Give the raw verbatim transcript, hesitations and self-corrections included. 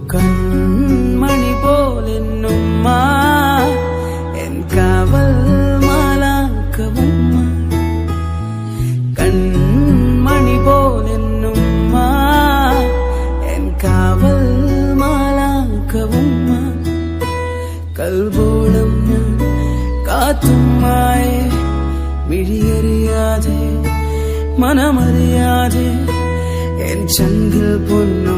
കൺമണി പോലെന്നുമ്മ N കാവൽ മാലാഖവുമ്മ കൺമണി പോലെന്നുമ്മ N കാവൽ മാലാഖവുമ്മ കൽബോളം ഞാൻ കാത്തുമ്മായെ മിഴിയറിയാതെ മനമറിയാതെ എൻ ചങ്കിൽ പൊന്നു